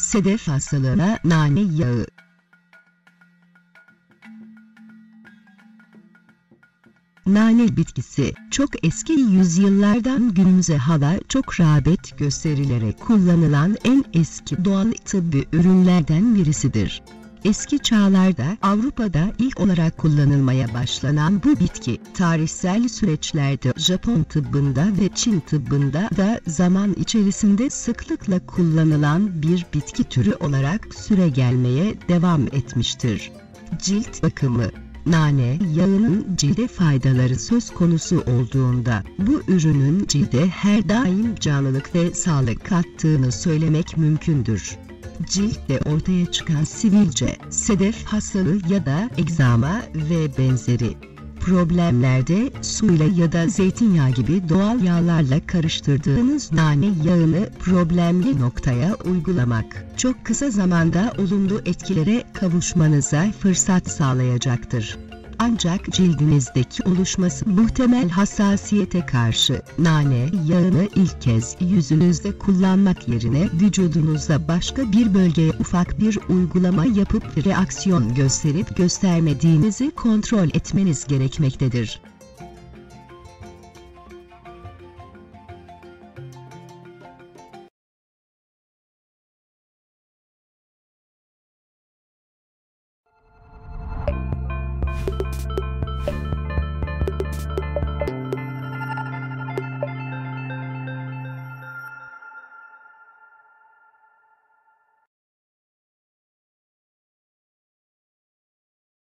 sedef hastalığına nane yağı. Nane bitkisi, çok eski yüzyıllardan günümüze hala çok rağbet gösterilerek kullanılan en eski doğal tıbbi ürünlerden birisidir. Eski çağlarda Avrupa'da ilk olarak kullanılmaya başlanan bu bitki, tarihsel süreçlerde Japon tıbbında ve Çin tıbbında da zaman içerisinde sıklıkla kullanılan bir bitki türü olarak süregelmeye devam etmiştir. Cilt bakımı. Nane yağının cilde faydaları söz konusu olduğunda, bu ürünün cilde her daim canlılık ve sağlık kattığını söylemek mümkündür. Ciltte ortaya çıkan sivilce, sedef hastalığı ya da egzama ve benzeri problemlerde suyla ya da zeytinyağı gibi doğal yağlarla karıştırdığınız nane yağını problemli noktaya uygulamak, çok kısa zamanda olumlu etkilere kavuşmanıza fırsat sağlayacaktır. Ancak cildinizdeki oluşması muhtemel hassasiyete karşı nane yağını ilk kez yüzünüzde kullanmak yerine vücudunuzda başka bir bölgeye ufak bir uygulama yapıp reaksiyon gösterip göstermediğinizi kontrol etmeniz gerekmektedir.